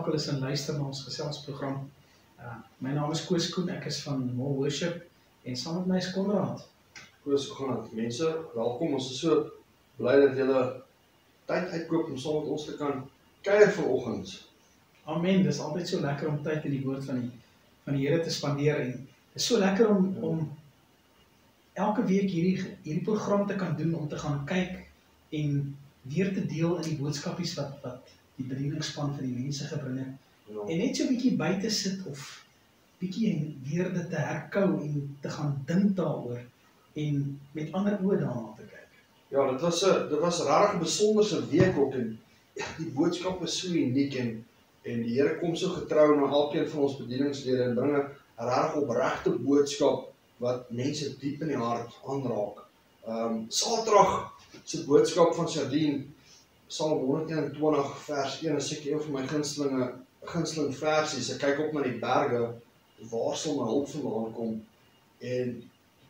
ingeskakel is en luister na ons geselsprogram. My naam is Koos Koen, ek is van More Worship en saam met my is Konrad. Koos, hoe gaan het? Mense, welkom, ons is so bly dat julle tyd uitkoop om saam met ons te kan kuier vanoggend. Amen, dis altyd so lekker om tyd in die woord van die Here te spandeer en dis so lekker om elke week hierdie program te kan doen, om te gaan kyk en weer te deel in die boodskapies wat die bedieningsspan vir die mense gebring het. Ja. En net so 'n bietjie buite sit of bietjie weer dit te herkou en te gaan dink daaroor en met ander oë daarna te kyk. Ja, dit was 'n regtig besonderse week ook en ja, die boodskap is so uniek en die Here kom so getrou na elkeen van ons bedieningslede en bring 'n regtig opregte boodskap wat mense diep in die hart aanraak. Saterdag se boodskap van Sardine, Psalm 121 vers 1 is seker een van my gunsteling versies. Ek kyk op na die berge, waar sal my hulp vandaan kom? En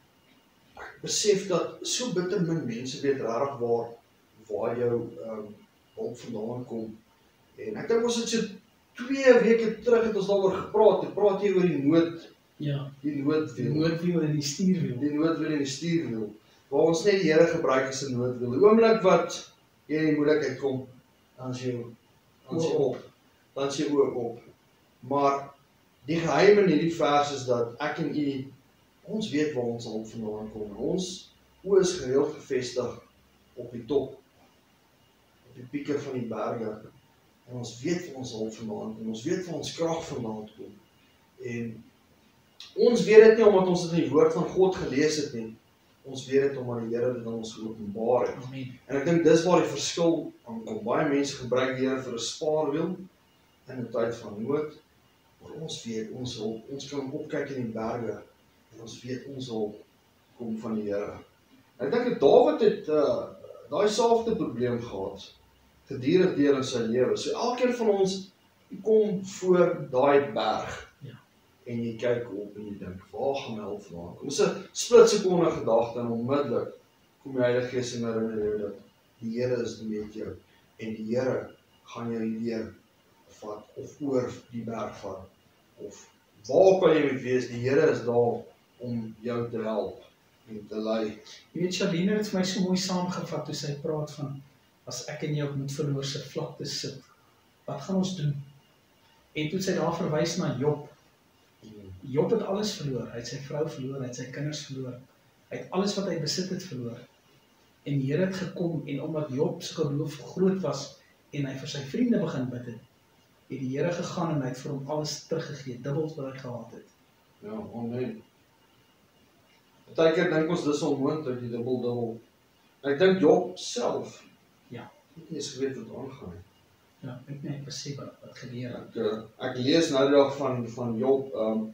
ek besef dat so bitter min mense weet regtig waar jou hulp vandaan kom. En ek dink ons het so 2 weke terug het ons daaroor gepraat. Ek praat hier oor die noodwiel. Die noodwiel en die stuurwiel. Die noodwiel en die stuurwiel. Waar ons net die Here gebruik as 'n noodwiel. Die oomblik wat jy in die moeilikheid kom, dan is jy op. Dan is jy op. Maar die geheim in hierdie vers is dat ek en u, ons weet waar ons hulp vandaan kom. Ons oë is gereeld gefestig op die top, op die pieke van die berge. En ons weet waar ons hulp vandaan kom. Ons weet waar ons krag vandaan kom. En ons weet dit nie omdat ons dit in die woord van God gelees het nie. Ons weet dit omdat die Here dit aan ons geopenbaar het. Amen. En ek dink dis waar die verskil aankom. Baie mense gebruik die Here vir 'n spaarwiel in 'n tyd van nood. Maar ons weet ons hulp. Ons kan opkyk in die berge en ons weet ons hulp kom van die Here. En ek dink dat Dawid het daai selfde probleem gehad gedurig deur in sy lewe. So elkeen van ons kom voor daai berg. En jy kyk op en jy dink, waar gaan my hulp vandaan kom? Dis 'n splitsekonde gedagte en onmiddellik kom die Heilige Gees en herinner jou dat die Here is met jou en die Here gaan jou hierdeur vat of oor die berg vat of waar kan jy moet wees, die Here is daar om jou te help en te lei. Jy weet, Sardine het vir my so mooi saamgevat toe sy praat van as ek en jy op moedverloorse vlakte sit, wat gaan ons doen? En toe sy daar verwys na Job. Job het alles verloor, hy het sy vrou verloor, hy het sy kinders verloor, hy het alles wat hy besit het verloor. En die Here het gekom en omdat Job se geloof groot was en hy vir sy vriende begin bid het die Here gegaan en hy het vir hom alles teruggegee, dubbel wat hy gehad het. Ja, amen. Partykeer dink ons dis onmoontlik, die dubbel. Ek dink Job self, het nie eens geweet wat aangaan nie. Ja, ek net besef wat gebeur het. Ek lees nou die dag van Job,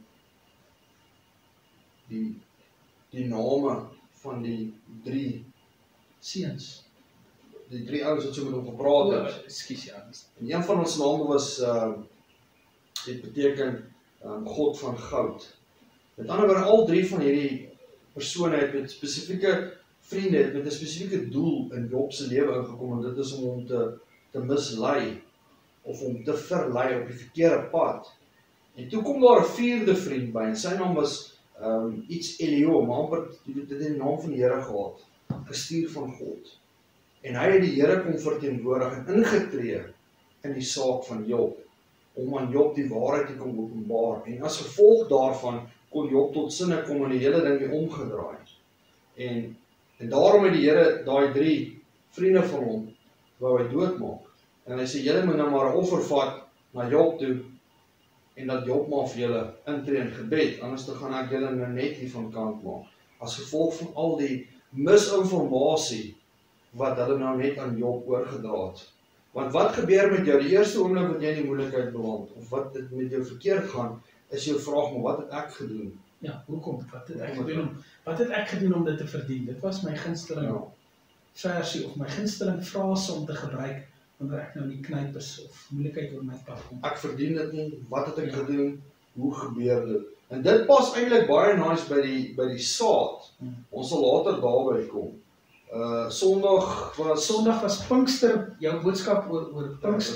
die name van die 3 seuns. Die 3 ouens wat so met hom gepraat het. Ekskuus, ja. En een van ons name was, dit beteken God van goud. Met ander woorde, al 3 van hierdie persone het met spesifieke vriende, het met 'n spesifieke doel in Job se lewe ingekom, en dit is om hom te mislei, of om te verlei op die verkeerde pad. En toe kom daar 'n 4de vriend by, en sy naam was iets Elio, maar amper dit het die naam van die Here gehad, gestuur van God. En hy het die Here kom verteenwoordig en ingetree in die saak van Job, om aan Job die waarheid te kom openbaar. En as gevolg daarvan kon Job tot sinne kom en die hele ding weer omgedraai. En daarom het die Here daai 3 vriende van hom wou hy doodmaak. En hy sê, julle moet nou maar 'n offer vat na Job toe, en dat Job maar vir julle intree in gebed, anders dan gaan ek julle nou net hier van kant maak. As gevolg van al die misinformasie wat hulle nou net aan Job oorgedra het. Want wat gebeur met jou? Die eerste oomblik wat jy in die moeilikheid beland, of wat dit met jou verkeerd gaan, is jou vraag, maar wat het ek gedoen? Ja, hoekom? Wat het ek gedoen om dit te verdien? Dit was my gunsteling versie, of my gunsteling frase om te gebruik, wanneer ek nou in die knyp is, of moeilikheid oor my pad kom. Ek verdien dit nie, wat het ek gedoen? Hoe gebeur dit? En dit pas eintlik baie nice by die saad. Ons sal later daarby kom. Sondag was Pinkster, jou boodskap oor Pinkster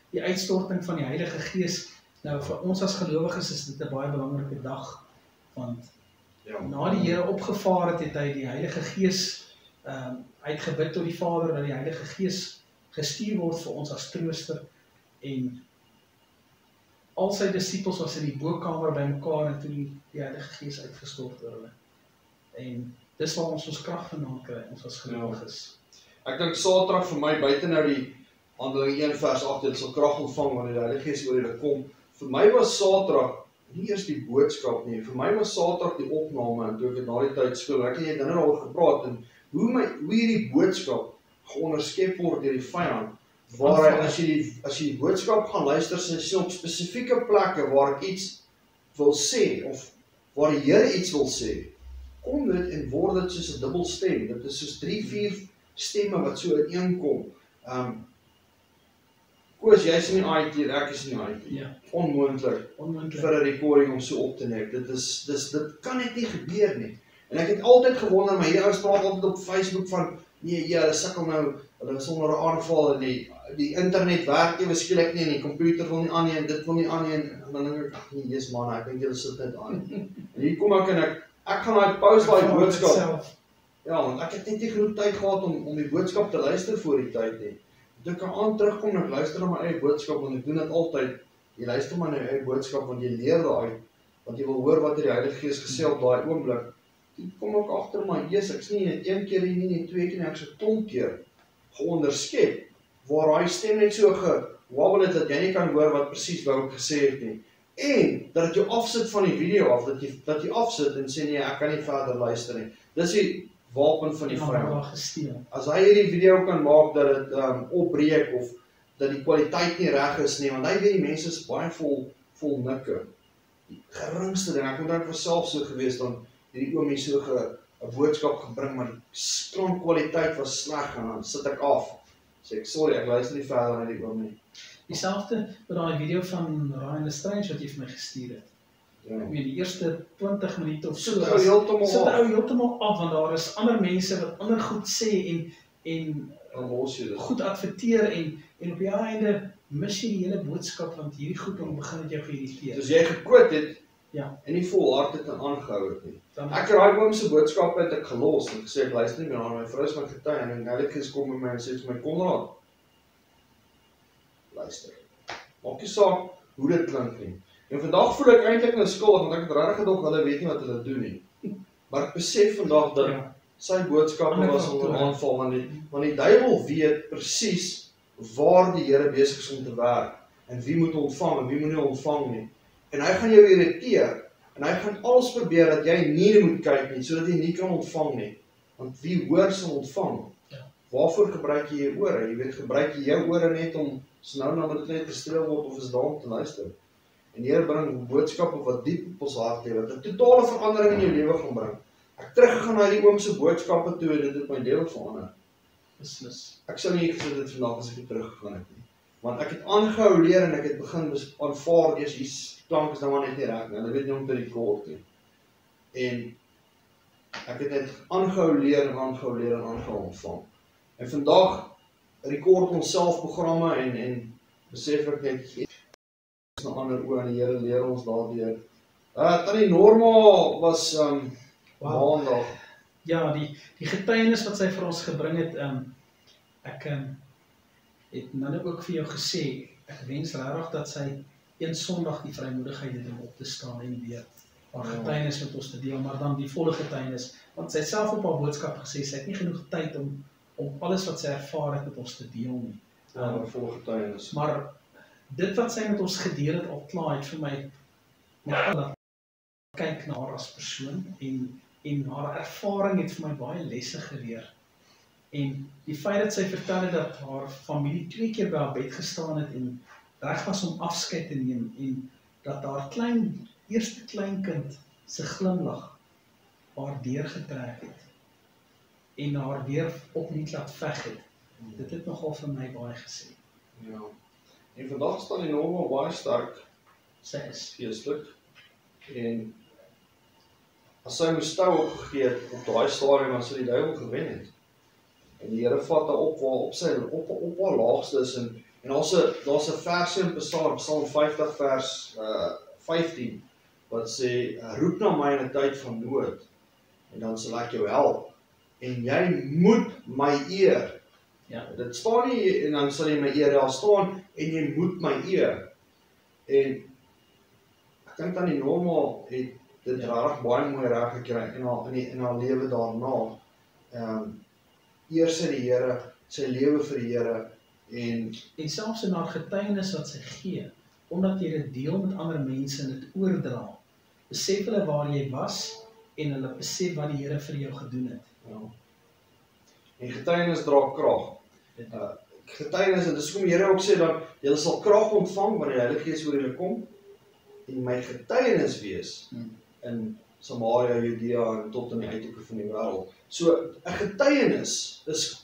die uitstorting van die Heilige Gees. Nou vir ons as gelowiges is dit 'n baie belangrike dag, want na die Here opgevaar het, het hy die Heilige Gees uitgebid tot die Vader, dat die Heilige Gees gestuur word vir ons as trooster, en al sy disippels was in die bokkamer by mekaar en toe die Heilige Gees uitgestort oor hulle. En dis waar ons krag vandaan kry, ons as gelowiges. Ek dink Saterdag vir my, buite nou die Handelinge 1 vers 8, jy sal krag ontvang wanneer die Heilige Gees oor julle kom. Vir my was Saterdag nie eers die boodskap nie, vir my was Saterdag die opname, en toe ek het na die tyd speel, ek en jy het nou al gepraat, en hoe hierdie boodskap geonderskep word deur die vyand, waar hy, as jy die boodskap gaan luister, sien op spesifieke plekke waar ek iets wil sê, of waar die Here iets wil sê, kom dit en word dit soos 'n dubbelstem, dit is soos 3-4 stemme wat so uiteenkom. Koos, jy is in die IT, ek is in die IT. Ja. Onmoontlik vir 'n recording om so op te neem. Dit kan net nie gebeur nie. En ek het altyd gewonder, maar hierdie ouens praat altyd op Facebook van, nee, hulle sukkel nou, hulle is onder 'n aanval en die internet werk ewe skielik nie en die komputer wil nie aan nie en dit wil nie aan nie en dan dink ek, ag nee, Jesus man, ek dink julle sit net aan. En hier kom ek en ek gaan daai post daai boodskap. Ja, want ek het net nie genoeg tyd gehad om die boodskap te luister voor die tyd nie. Toe ek aan terugkom en ek luister na my eie boodskap, want ek doen dit altyd. Jy luister maar na jou eie boodskap, want jy leer daaruit, want jy wil hoor wat die Heilige Gees gesê op daai oomblik. Toe kom ek agter my, Jesus, ek's nie net een keer hier nie, 2 keer nie, ek's 'n klomp keer geonderskep, waar hy stem net so gewabbel het, dat jy nie kan hoor wat presies wou ek gesê het nie. En, dat jy afsit van die video af, dat jy afsit en sê, nee, ek kan nie verder luister nie. Dis die wapen van die vyand. As hy hierdie video kan maak dat dit opbreek of dat die kwaliteit nie reg is nie, want hy weet die mense is baie vol nikke. Die geringste ding, ek het vir self so gewees, dan hierdie oomie so 'n boodskap gebring, maar die klankkwaliteit was sleg en dan sit ek af. Sê ek, sorry, ek luister nie verder na die oomie. Dieselfde met daai video van Ryan Lestrange wat jy vir my gestuur het. Ja. Ek meen, die eerste 20 minute of so, sit ou heeltemal af, want daar is ander mense wat ander goed sê en goed adverteer en op die einde mis jy die hele boodskap, want hierdie goed begin het jou geïrriteer. Soos jy gekwoot het, ja, en nie volhard het en aangehou het nie. Ek het daai oom se boodskap het ek gelos en gesê ek luister nie meer aan my vrou is my getuie en die Heilige Gees kom by my en sê vir my Konrad, luister. Maak nie saak hoe dit klink nie. En vandag voel ek eintlik nou skuldig want ek het regtig gedog hulle weet nie wat hulle doen nie. Maar ek besef vandag dat sy boodskappe was onder aanval want die duiwel weet presies waar die Here besig is om te werk en wie moet ontvang en wie moet nie ontvang nie. En hy gaan jou irriteer en hy gaan alles probeer dat jy nie moet kyk nie sodat jy nie kan ontvang nie. Want wie hoor sal ontvang? Waarvoor gebruik jy jou ore? Jy weet, gebruik jy jou ore net om nou moet dit net gestreel word of is daar om te luister? En die Here bring boodskappe wat diep op ons hart lê, wat 'n totale verandering in jou lewe gaan bring. Ek teruggegaan na die oom se boodskappe toe en dit het my lewe verander. Beslis. Ek sou nie gesê dit vandag as ek het teruggegaan het nie. Want ek het aangehou leer en ek het begin aanvaar eers hier's klank is nou maar net nie reg nie. Hulle weet nie om te rekord nie. En ek het net aangehou leer en aangehou ontvang. En vandag rekord ons self programme en besef ek net is na ander oor en die Here leer ons daardeur. Tannie Norma was maandag. Ja, die getuienis wat sy vir ons gebring het, ek het nou ook vir jou gesê, ek wens regtig dat sy een Sondag die vrymoedigheid het om op te staan en weer haar getuienis met ons te deel, maar dan die volle getuienis, want sy het self op haar boodskap gesê, sy het nie genoeg tyd om alles wat sy ervaar het met ons te deel nie. Volle getuienis. Maar dit wat sy met ons gedeel het al klaar het vir my net kyk na haar as persoon en haar ervaring het vir my baie lesse geleer. En die feit dat sy vertel het dat haar familie 2 keer by haar bed gestaan het en reg was om afskeid te neem en dat haar eerste kleinkind se glimlag haar deurgetrek het en haar weer opnuut laat veg het. Dit het nogal vir my baie gesê. Ja. En vandag staan die Norma baie sterk. Sy is geestelik. En as sy moes stou opgegee het op daai stadium as sy die duiwel gewen het. En die Here vat haar op waar op haar laagste is en En daar's 'n versie in Psalm 50 vers 15 wat sê roep na my in 'n tyd van nood en dan sal ek jou help en jy moet my eer. Ja. Dit staan nie en dan sal jy my eer, daar staan en jy moet my eer. En ek dink aan die Norma het dit regtig baie mooi reg gekry in haar lewe daarna. Eer sy die Here, sy lewe vir die Here en selfs in haar getuienis wat sy gee, omdat jy dit deel met ander mense en dit oordra, besef hulle waar jy was en hulle besef wat die Here vir jou gedoen het. Ja. En getuienis dra krag. Getuienis, en dis hoekom die Here ook sê dat julle sal krag ontvang wanneer die Heilige Gees oor julle kom en my getuienis wees in Samaria, Judea en tot in die uithoeke van die wêreld. So 'n getuienis is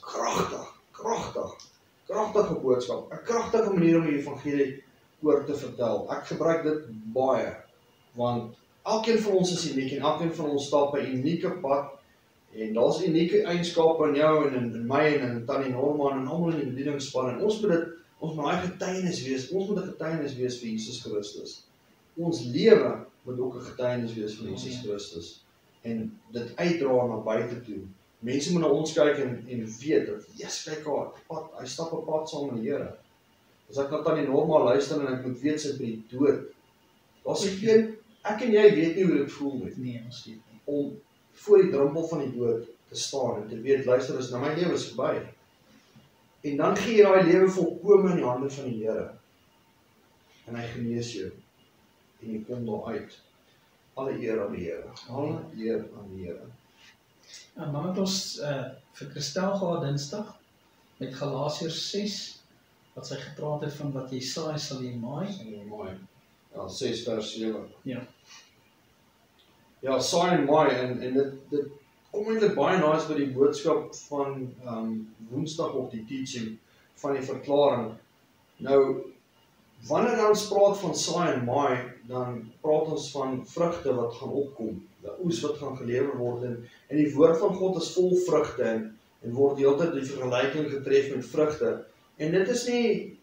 kragtige boodskap, 'n kragtige manier om die evangelie oor te vertel. Ek gebruik dit baie, want elkeen van ons is uniek en elkeen van ons stap 'n unieke pad en daar's unieke eienskappe in jou en in my en in Tannie Norma en almal in die bedieningsspan en ons moet daai getuienis wees. Ons moet 'n getuienis wees vir Jesus Christus. Ons lewe moet ook 'n getuienis wees van Jesus Christus en dit uitdra na buite toe. Mense moet na ons kyk en weet dat Jesus kyk haar pad, hy stap 'n pad saam met die Here. As ek na Tannie Norma luister en ek moet weet sy by die dood. Daar's geen ek en jy weet nie hoe dit voel nie. Nee, ons weet nie. Om voor die drempel van die dood te staan en te weet, luister, is nou my lewe is verby. En dan gee jy daai lewe volkome in die hande van die Here. En hy genees jou. En jy kom daar uit. Alle eer aan die Here. Alle eer aan die Here. En dan het ons vir Christel gehad Dinsdag met Galasiërs 6 wat sy gepraat het van wat jy saai sal jy maai. Ja, 6 vers 7. Ja. Ja, saai en maai en dit kom eintlik baie nice by die boodskap van Woensdag op die teaching van die verklaring. Nou wanneer ons praat van saai en maai, dan praat ons van vrugte wat gaan opkom, die oes wat gaan gelewer word en die woord van God is vol vrugte en word die hele tyd die vergelyking getref met vrugte. En dit is nie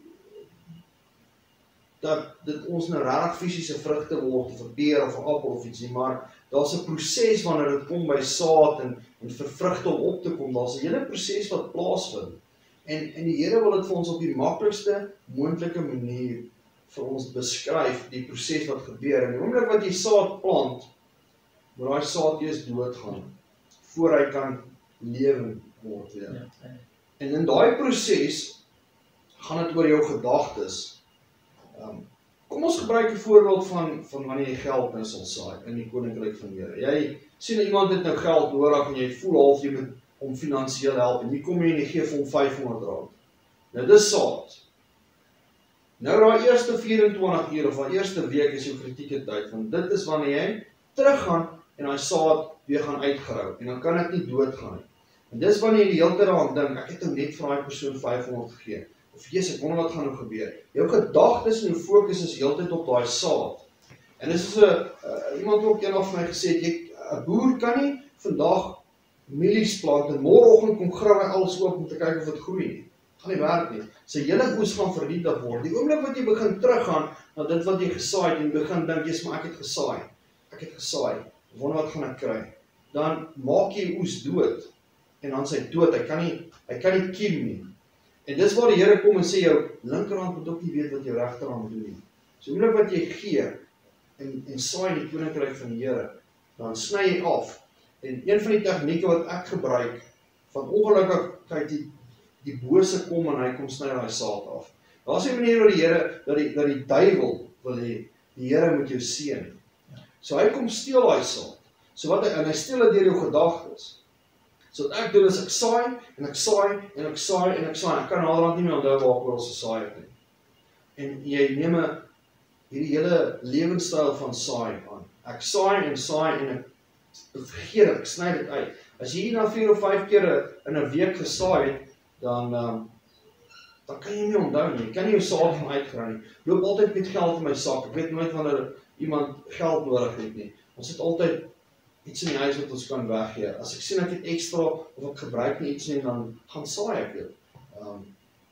dat dit ons nou regtig fisiese vrugte word of 'n peer of 'n appel of iets nie, maar daar's 'n proses wanneer dit kom by saad en vir vrugte om op te kom. Daar's 'n hele proses wat plaasvind. En die Here wil dit vir ons op die maklikste moontlike manier vir ons beskryf, die proses wat gebeur. En die oomblik wat jy saad plant, moet daai saad eers doodgaan voor hy kan lewend word weer. Ja. En in daai proses gaan dit oor jou gedagtes. Kom ons gebruik 'n voorbeeld van wanneer jy geld nou sal saai in die koninkryk van die Here. Jy sien iemand het nou geld nodig en jy voel half jy moet hom finansiëel help en jy kom hier en jy gee vir hom R500. Nou dis saad. Nou daai eerste 24 uur of daai eerste week is jou kritieke tyd, want dit is wanneer jy teruggaan en daai saad weer gaan uitgrou en dan kan dit nie doodgaan nie. En dis wanneer jy die hele tyd daaraan dink, ek het hom net vir daai persoon R500 gegee. Of Jesus, ek wonder wat gaan nou gebeur. Jou gedagtes en jou fokus is heeltyd op daai saad. En dis is iemand ook eendag vir my gesê, 'n boer kan nie vandag mielies plant en môreoggend kom grou hy alles oop om te kyk of dit groei nie. Gaan nie werk nie. Sy hele oes gaan vernietig word. Die oomblik wat jy begin teruggaan na dit wat jy gesaai het en begin dink, jy's maar ek het gesaai. Wonder wat gaan ek kry? Dan maak jy oes dood. En dan sy dood, hy kan nie kiem nie. En dis waar die Here kom en sê jou linkerhand moet ook nie weet wat jou regterhand doen nie. So oomblik wat jy gee en saai in die koninkryk van die Here, dan sny jy af. En een van die tegnieke wat ek gebruik, van ongelukkig kyk die bose kom en hy kom sny daai saad af. Daar's 'n manier waar die Here dat die duiwel wil hê die Here moet jou seën. So hy kom steel daai saad. So wat hy steel dit deur jou gedagtes. So wat ek doen is ek saai en ek saai en ek saai en ek saai. Ek kan naderhand nie meer onthou waar ons gesaai het nie. En jy neem hierdie hele lewenstyl van saai aan. Ek saai en ek vergeet dit, ek sny dit uit. As jy na 4 of 5 keer in 'n week gesaai het, dan kan jy nie onthou nie. Jy kan nie jou saad van uitgraai nie. Loop altyd met geld in my sak. Ek weet nooit wanneer iemand geld nodig het nie. Ons het altyd iets in die huis wat ons kan weggee. As ek sien ek het ekstra of ek gebruik nie iets nie, dan gaan saai ek dit.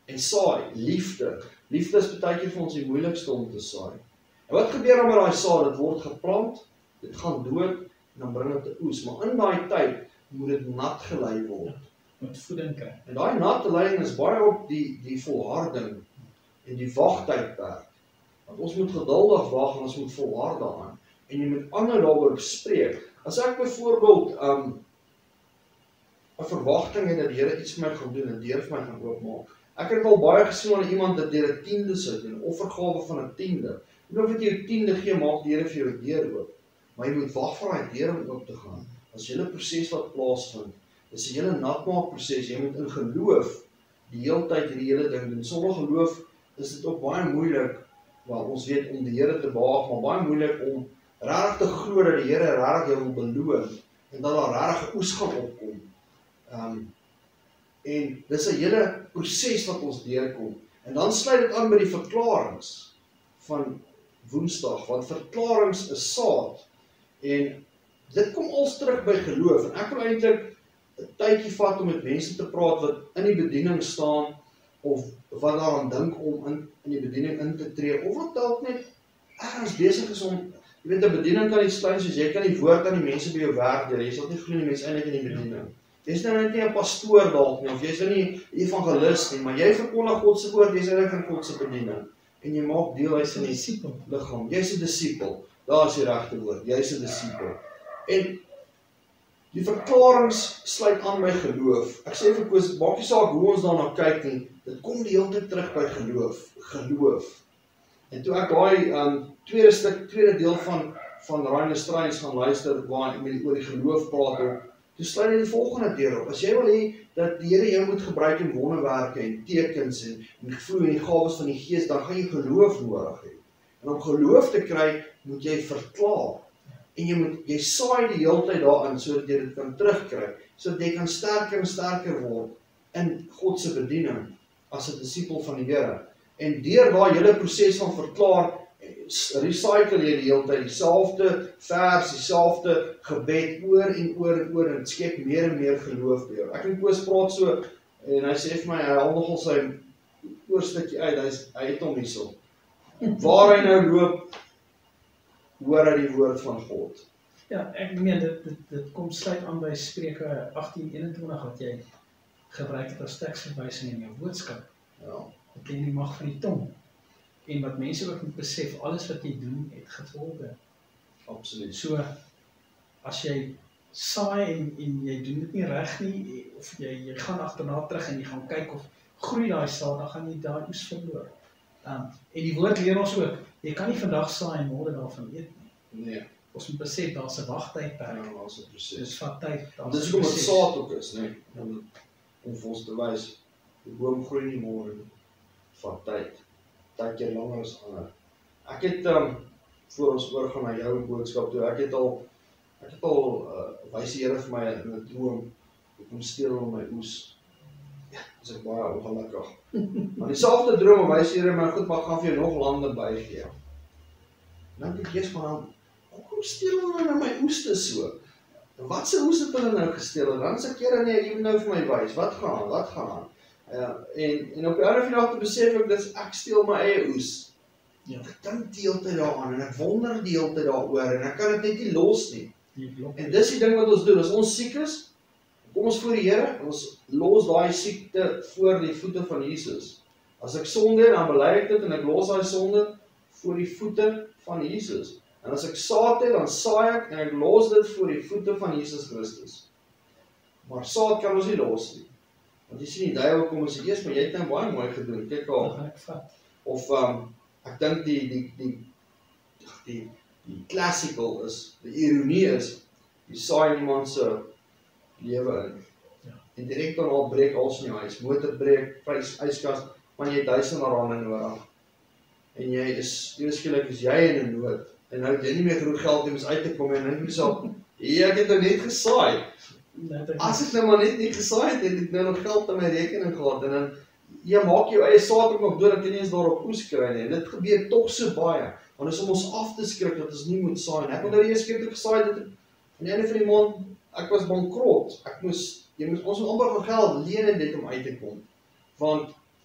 En saai, liefde. Liefde is baie keer vir ons die moeilikste om te saai. En wat gebeur dan met daai saad? Dit word geplant, dit gaan dood, en dan bring dit 'n oes. Maar in daai tyd moet dit nat gelei word. Moet voeding kry. En daai nat leiding is baie op die volharding en die wagtydperk. Want ons moet geduldig wag en ons moet volhard daaraan. En jy moet ander daaroor spreek. As ek byvoorbeeld 'n verwagting het dat die Here iets vir my gaan doen, 'n deur vir my gaan oopmaak. Ek het al baie gesien aan iemand dat deur 'n tiende sit, 'n offergawe van 'n tiende. En of jy 'n tiende gee, maak die Here vir jou 'n deur oop. Maar jy moet wag vir daai deur om oop te gaan. As jy 'n proses wat plaasvind, dis 'n hele natmaakproses. Jy moet in geloof die hele tyd hierdie hele ding doen. Sonder geloof is dit ook baie moeilik, want ons weet om die Here te behaag, maar baie moeilik om regtig te glo dat die Here regtig jou wil beloon en dat daar regtig 'n oes gaan opkom. En dis 'n hele proses wat ons deurkom. En dan sluit dit aan by die verklaringe van Woensdag, want verklaringe is saad. En dit kom als terug by geloof. En ek wil eintlik 'n tydjie vat om met mense te praat wat in die bediening staan of wat daaraan dink om in die bediening in te tree, of wat dalk net ergens besig is om, jy weet, 'n bediening kan nie sluit soos jy kan die woord aan die mense by jou werk deur. Jy sal nie glo die mense eintlik in die bediening. Jy's nou net nie 'n pastoor dalk nie, of jy's nou nie 'n evangelis nie, maar jy verkondig God se woord, jy's eintlik in God se bediening. En jy maak deel uit van die liggaam. Jy's 'n disipel. Daar is die regte woord. Jy's 'n disipel. En die verklaringe sluit aan by geloof. Ek sê vir Koos, maak nie saak hoe ons daarna kyk nie, dit kom die hele tyd terug by geloof. Geloof. En toe ek daai tweede deel van Reine Strydens gaan luister, waar ek oor die geloof praat, toe sluit hy die volgende deur op. As jy wil hê dat die Here jou moet gebruik in wonderwerke en tekens en vloei en die gawes van die Gees, dan gaan jy geloof nodig hê. En om geloof te kry, moet jy verklaar. En jy saai die hele tyd daarin, sodat jy dit kan terugkry, sodat jy kan sterker en sterker word in God se bediening, as 'n disipel van die Here. En deur daai hele proses van verklaar, recycle jy die hele tyd, dieselfde vers, dieselfde gebed, oor en oor, en skep meer en meer geloof by jou. Ek en Koos praat so, en hy sê vir my, hy haal nogal sy oorstukkie uit, hy het hom hierso. Waar hy nou loop, hoor hy die woord van God. Ja, ek meen, dit kom sluit aan by Spreuke 18:21, wat jy gebruik het as teksverwysing in jou boodskap. Ja. Dat jy die mag van die tong. En wat mense ook moet besef, alles wat jy doen, het gevolge. Absoluut. So, as jy saai en jy doen dit nie reg nie, of jy gaan agterna terug en jy gaan kyk of groei daai saad, dan gaan jy daai oes verloor. En die woord leer ons ook, jy kan nie vandag saai en môre daarvan eet nie. Nee. Ons moet besef, daar's 'n wagtydperk. Ja, daar's 'n proses. Dis vat tyd. Dis hoekom dit saad ook is, nee. Om vir ons te wys, die boom groei nie môre nie. Vat tyd. Tydjie langer as ander. Ek het voor ons oorgaan na jou boodskap toe, ek het al wys die Here vir my in 'n droom, ek kom steel in my oes. Ja, dis ek baie ongelukkig. Maar dieselfde droom wys die Here my, goed, maar gaan vir jou nog lande bygee. Dan dink ek eers van, hoekom steel hulle nou my oeste so? Wat se oes het hulle nou gesteel? En dan sê ek, Here, nee, jy moet nou vir my wys, wat gaan aan? En op die ander vandag te besef ek, dis ek steel my eie oes. Ja. Ek dink die hele tyd daaraan, en ek wonder die hele tyd daaroor, en ek kan dit net nie los nie. Ja. En dis die ding wat ons doen, as ons siek is, kom ons voor die Here, en ons los daai siekte voor die voete van Jesus. As ek sonde het, dan bely ek dit, en ek los daai sonde voor die voete van Jesus. En as ek saad het, dan saai ek, en ek los dit voor die voete van Jesus Christus. Maar saad kan ons nie los nie. Want jy sien die duiwel kom ons eers, maar jy het nou baie mooi gedoen, kyk al. Of, ek dink die classical is, die ironie is, die saai iemand se lewe in. Ja. En direk dan al breek alles in jou huis, motor breek, yskas, maar jy het R1000 nodig. En jy is skielik is jy in 'n nood, en nou het jy nie meer genoeg geld om uit te kom, en dan dink jy self, ek het nou net gesaai. As ek nou maar net nie gesaai het, het ek nou nog geld in my rekening gehad, en dan, jy maak jou eie saad ook nog dood, dat jy nie eens daarop oes kry nie, en dit gebeur tog so baie, want is om ons af te skrik, dat ons nie moet saai, en ek wil nou die eerste keer toe gesaai, dat aan die einde van die maand, ek was bankrot, ons moet amper van geld leen net om uit te kom, want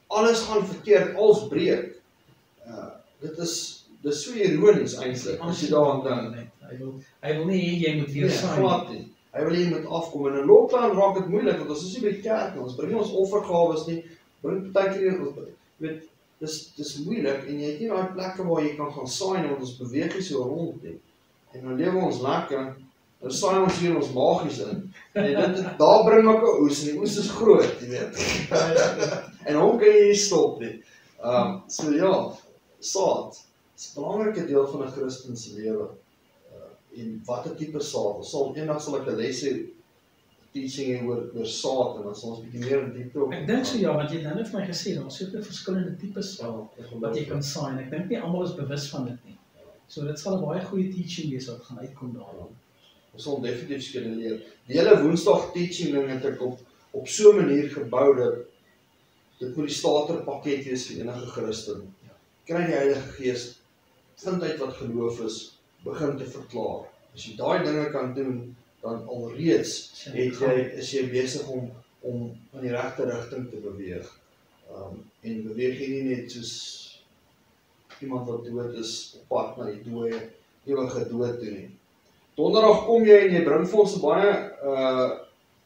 alles gaan verkeerd, alles breek. Dit is so ironies eintlik, as jy daaraan dink. Hy wil nie hê jy moet weer saai. Glad nie. Hy wil jy moet afkom. En in lockdown raak dit moeilik, want ons is nie by die kerk nie, ons bring ons offergawes nie, bring partykeer, weet, dis moeilik, en jy het nie daai plekke waar jy kan gaan saai nie, want ons beweeg nie so rond nie. En dan lewe ons lekker, dan saai ons hier ons magies in. En daar bring ek 'n oes, en die oes is groot, jy weet. En hom kan jy nie stop nie. So ja, saad, is 'n belangrike deel van 'n Christen se lewe. En watter tipe saad? Eendag sal ek 'n lesse teaching hê oor saad, en dan sal ons bietjie meer in diepte op. Ek dink so ja, want jy het nou net vir my gesê, daar is soveel verskillende tipes saad wat jy kan saai, en ek dink nie almal is bewus van dit nie. So dit sal 'n baie goeie teaching wees wat gaan uitkom daar. Ons sal definitief skeduleer. Die hele Woensdag teaching ding het ek op so 'n manier gebou dat dit moet die starterpakket wees vir enige Christen. Kry die Heilige Gees, vind uit wat geloof is, begin te verklaar. As jy daai dinge kan doen, dan alreeds is jy besig om in die regte rigting te beweeg. En beweeg jy nie net soos iemand wat dood is op pad na die ewige dood toe nie. Donderdag kom jy en jy bring vir ons 'n baie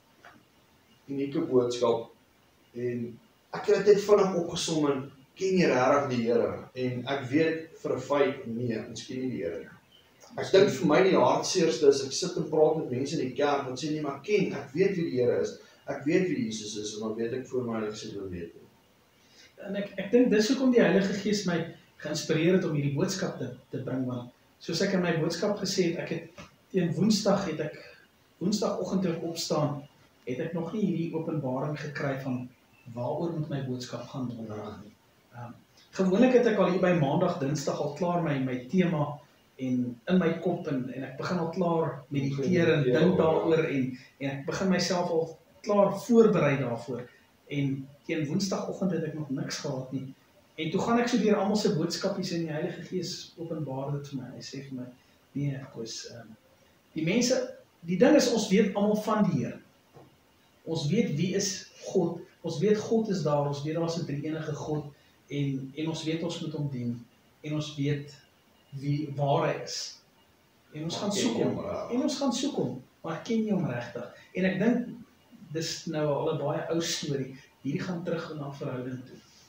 unieke boodskap, en ek het dit vinnig opgesom en ken jy regtig die Here? En ek weet vir 'n feit, nee, ons ken nie die Here nie. Ek dink vir my die hartseerste is, ek sit en praat met mense in die kerk, wat sê nee, maar ek weet wie die Here is, ek weet wie Jesus is, en dan weet ek voor my, ek sê wil weet nie. En ek dink dis hoekom die Heilige Gees my geïnspireer het om hierdie boodskap te bring, want soos ek in my boodskap gesê het, ek het teen woensdagoggend toe ek opstaan, het ek nog nie hierdie openbaring gekry van waaroor moet my boodskap gaan donderdag nie. Gewoonlik het ek al hier by maandag, dinsdag al klaar my tema en in my kop, en ek begin al klaar mediteer en dink daaroor, en ek begin myself al klaar voorberei daarvoor, en teen woensdagoggend het ek nog niks gehad nie, en toe gaan ek so deur almal se boodskapies, en die Heilige Gees openbaar dit vir my, hy sê vir my, nee, die mense, die ding is, ons weet almal van die Here, ons weet wie is God, ons weet God is daar, ons weet daar is 'n drie-enige God, en ons weet ons moet hom dien, en ons weet waar hy is, en ons gaan soek hom, maar ken jy hom regtig? En ek dink, dis nou al 'n baie ou storie, hierdie gaan terug na verhouding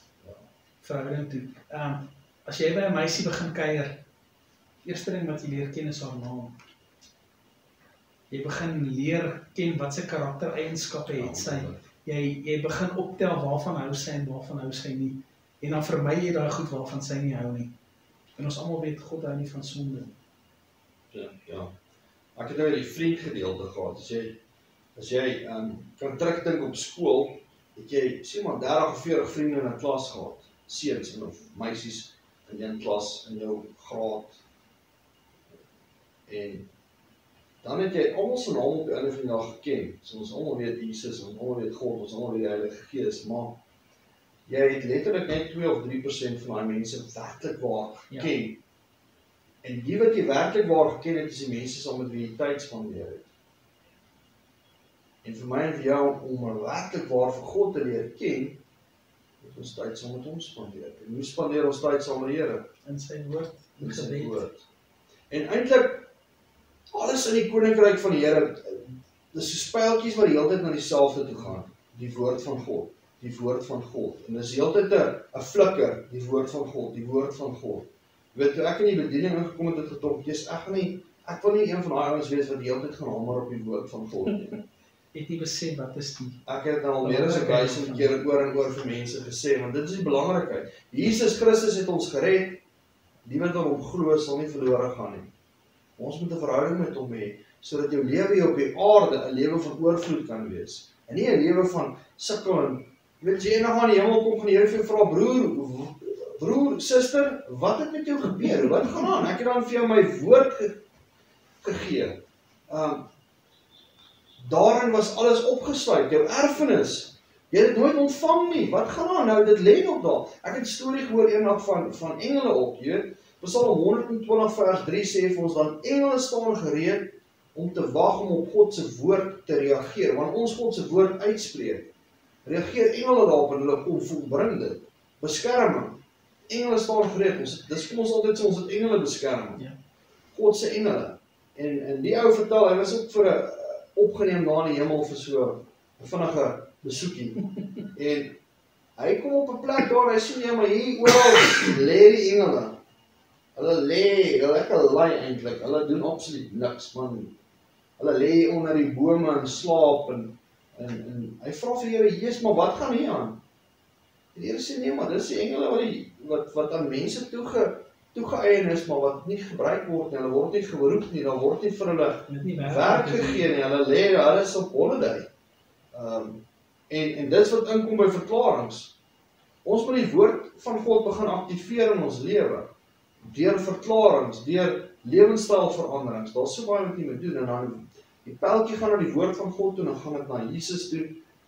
toe. As jy by 'n meisie begin kuier, eerste ding wat jy leer ken is haar naam. Jy begin leer ken wat sy karaktereienskappe het sy. Jy begin optel waarvan hou sy en waarvan hou sy nie. En dan vermy jy daai goed waarvan sy nie hou nie. En ons almal weet God hou nie van sonde nie. Ja. Ek het nou die vriend gedeelte gehad. As jy kan terugdink op skool, het jy sê maar 30 of 40 vriende in 'n klas gehad. Seuns of meisies in een klas in jou graad. En dan het jy almal se naam op die einde van die dag geken. So ons almal weet Jesus, ons almal weet God, ons almal weet die Heilige Gees, maar jy het letterlik net 2 of 3% van daai mense werklik waar ken. En die wat jy werklik waar geken het, is die mense saam met wie jy tyd spandeer het. En vir my en vir jou, om werklik waar vir God te leer ken, moet ons tyd saam met hom spandeer. En hoe spandeer ons tyd saam met die Here? In sy woord, in sy woord. En eintlik, alles in die koninkryk van die Here, dis so spyltjies wat die hele tyd na dieselfde toe gaan. Die woord van God, die woord van God. En dis heeltyd 'n flikker, die woord van God, die woord van God. Weet toe ek in die bediening ingekom het, het getok, ek wil nie een van daai ouens wees wat die hele tyd gaan hamer op die woord van God nie. Het nie besef wat is die. Ek het al meer as 1000 keer oor en oor vir mense gesê, want dit is die belangrikheid. Jesus Christus het ons gered, die wat aan hom glo sal nie verlore gaan nie. Ons moet 'n verhouding met hom hê, sodat jou lewe hier op die aarde 'n lewe van oorvloed kan wees. En nie 'n lewe van sukkel en weet jy nog aan die hemel kom van die Here vir jou vra, broer, suster, wat het met jou gebeur? Wat gaan aan? Ek het dan vir jou my woord gegee. Daarin was alles opgesluit, jou erfenis. Jy het dit nooit ontvang nie. Wat gaan aan? Nou, dit lê nog daar. Ek het 'n storie gehoor eendag van engele op, jy weet. Psalm 120 vers 3 sê vir ons, dan engele staan gereed om te wag om op God se woord te reageer. Want ons God se woord uitspreek, reageer engele daarop en hulle kom volbring dit. Beskerming. Engele staan gereed. Dis kom ons altyd sê, ons het engele beskerming. Ja. God se engele. En die ou vertel, hy was ook vir 'n opgeneem daar in die hemel vir so 'n vinnige besoekie. En hy kom op 'n plek daar, hy sien ja, maar hier oral lê die engele. Hulle lê, hulle lekker lui eintlik. Hulle doen absoluut niks, man. Hulle lê onder die bome en slaap en hy vra vir die Here, Jesus, maar wat gaan hier aan? En die Here sê nee, maar dis die engele wat aan mense toegeëien is, maar wat nie gebruik word nie. Hulle word nie geroep nie, dan word nie vir hulle werk gegee nie. Hulle lê, hulle is op holiday. En dit wat inkom by verklaringe. Ons moet die woord van God begin aktiveer in ons lewe. Deur verklaringe, deur lewenstylveranderings. Daar's so baie wat jy moet doen en dan die pyltjie gaan na die woord van God toe en dan gaan dit na Jesus toe.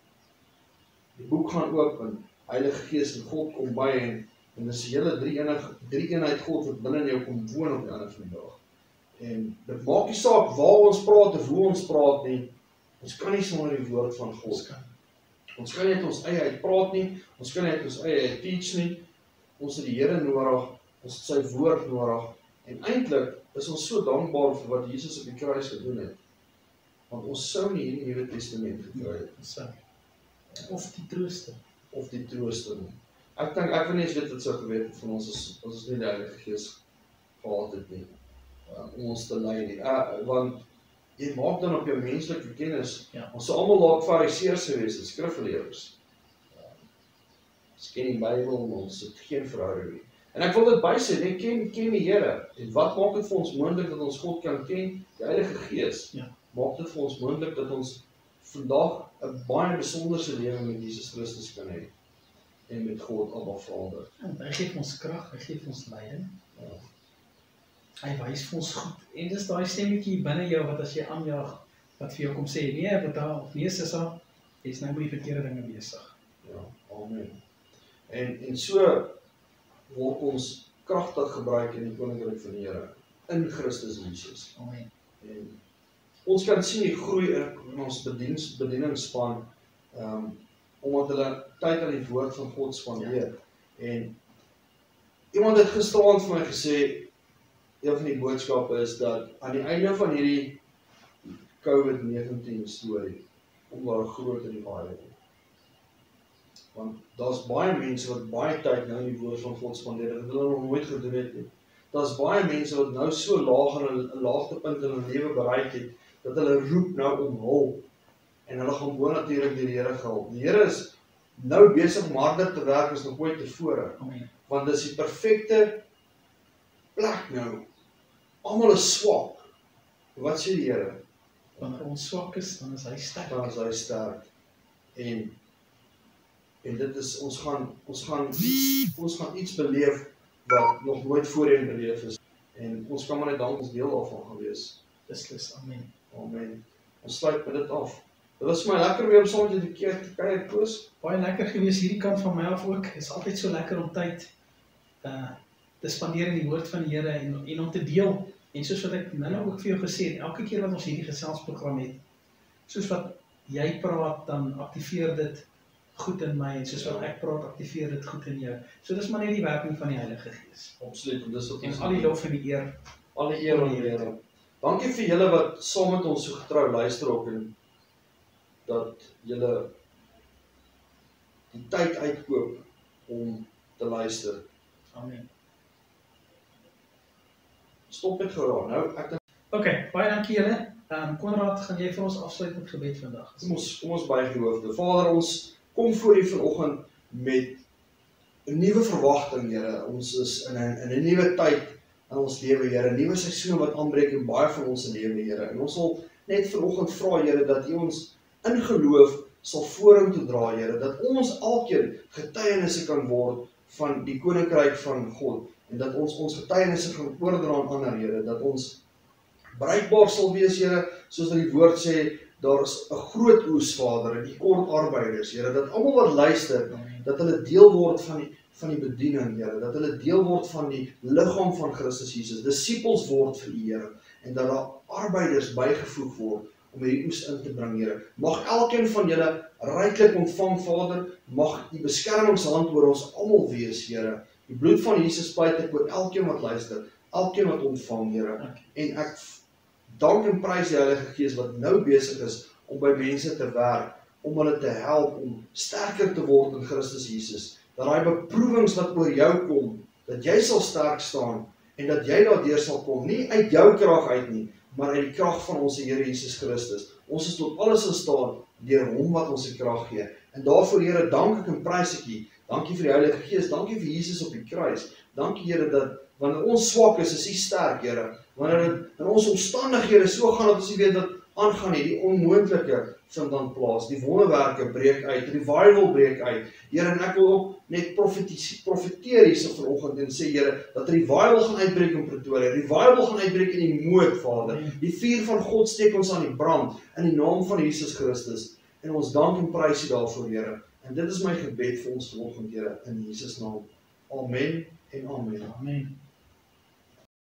Die boek gaan oop en Heilige Gees en God kom by en dis die hele drie eenheid God wat binne in jou kom woon op die einde van die dag. En dit maak nie saak waar ons praat of hoe ons praat nie. Ons kan nie sonder die woord van God. Ons kan nie uit ons eie uitpraat nie. Ons kan nie uit ons eie uit teach nie. Ons het die Here nodig. Ons het sy woord nodig. En eintlik is ons so dankbaar vir wat Jesus op die kruis gedoen het. Want ons sou nie in die Nuwe Testament gekry het. Of die trooster nie. Ek dink ek wil nie eens weet wat sou gebeur het van ons as ons nie die Heilige Gees gehad het nie. Om ons te lei nie. Want jy maak dan op jou menslike kennis. Ons sou almal dalk fariseërs gewees het, skrifgeleerdes. Ons ken die Bybel, maar ons het geen verhouding nie. En ek wil dit bysê, net ken die Here. En wat maak dit vir ons moontlik dat ons God kan ken? Die Heilige Gees. Maak dit vir ons moontlik dat ons vandag 'n baie besonderse lewe met Jesus Christus kan hê. En met God Abba Vader. Hy gee ons krag, hy gee ons leiding. Hy wys vir ons goed. En dis daai stemmetjie binne jou wat as jy aanjaag, wat vir jou kom sê, nee, Boeta, of nee, Sissa, jy's nou met die verkeerde dinge besig. Ja, amen. En so word ons kragtig gebruik in die Koninkryk van die Here, in Christus Jesus. Amen. En ons kan sien die groei in ons bedieningsspan, omdat hulle tyd aan die woord van God spandeer. En iemand het gisterand vir my gesê, een van die boodskappe is dat aan die einde van hierdie COVID-19 storie, kom daar 'n groot revival. Want daar's baie mense wat baie tyd nou in die woord van God spandeer, dat hulle nog nooit gedoen het nie. Daar's baie mense wat nou so laag in 'n laagtepunt in hulle lewe bereik het, dat hulle roep nou om hulp. En hulle gaan bonatuurlik deur die Here gehelp. Die Here is nou besig om harder te werk as nog ooit tevore. Want dis die perfekte plek nou. Almal is swak. Wat sê die Here? Wanneer ons swak is, dan is hy sterk. Dan is hy sterk. En dit is, ons gaan iets beleef wat nog nooit voorheen beleef is. En ons kan maar net dank ons deel daarvan gewees. Beslis, amen. Amen. Ons sluit met dit af. Dit was vir my lekker weer om saam met julle te kuier, Koos. Baie lekker gewees hierdie kant van my af ook. Dit is altyd so lekker om tyd te spandeer in die woord van die Here en om te deel. En soos wat ek nou ook vir jou gesê het, elke keer wat ons hierdie geselsprogram het, soos wat jy praat, dan aktiveer dit goed in my, en soos wat ek praat, aktiveer dit goed in jou. So dis maar net die werking van die Heilige Gees. Absoluut, en dis wat en al die lof en die eer. Al die eer aan die Here. Dankie vir julle wat saam met ons so getrou luister ook, en dat julle die tyd uitkoop om te luister. Amen. Stop met geraak. Nou, ek dink. Okay, baie dankie julle. Konrad, gaan jy vir ons afsluit met gebed vandag? Kom ons buig die hoofde. Vader, ons kom voor U vanoggend met 'n nuwe verwagting, Here. Ons is in 'n nuwe tyd in ons lewe, Here. 'n Nuwe seisoen wat aanbreek in baie van ons lewe, Here. En ons wil net vanoggend vra, Here, dat U ons in geloof sal vorentoe dra, Here, dat ons elkeen getuienisse kan word van die koninkryk van God, en dat ons getuienisse gaan oordra aan ander, Here, dat ons bruikbaar sal wees, Here, soos dat die woord sê, daar is 'n groot oes, Vader, en die kort arbeiders, Here, dat almal wat luister, dat hulle deel word van die bediening, Here, dat hulle deel word van die liggaam van Christus Jesus, disippels word vir U, Here, en dat daar arbeiders bygevoeg word om hierdie oes in te bring, Here. Mag elkeen van julle ryklik ontvang, Vader, mag die beskermingshand oor ons almal wees, Here. Die bloed van Jesus pleit ek oor elkeen wat luister, elkeen wat ontvang, Here. En ek dank en prys die Heilige Gees wat nou besig is om by mense te werk, om hulle te help, om sterker te word in Christus Jesus. Dat daai beproewings wat oor jou kom, dat jy sal sterk staan, en dat jy daardeur sal kom, nie uit jou krag uit nie, maar uit die krag van ons Here Jesus Christus. Ons is tot alles in staat, deur hom wat ons die krag gee. En daarvoor, Here, dank ek en prys ek U. Dankie vir die Heilige Gees, dankie vir Jesus op die kruis. Dankie, Here, dat wanneer ons swak is U sterk, Here. Wanneer dit in ons omstandighede so gaan dat ons nie weet wat aangaan nie, die onmoontlike vind dan plaas, die wonderwerke breek uit, revival breek uit. Here, en ek wil ook net profeteer hierso vanoggend en sê, Here, dat revival gaan uitbreek in Pretoria, revival gaan uitbreek in die moed, Vader. Die vuur van God steek ons aan die brand, in die naam van Jesus Christus. En ons dank en prys U daarvoor, Here. En dit is my gebed vir ons vanoggend, Here, in Jesus naam. Amen en amen. Amen.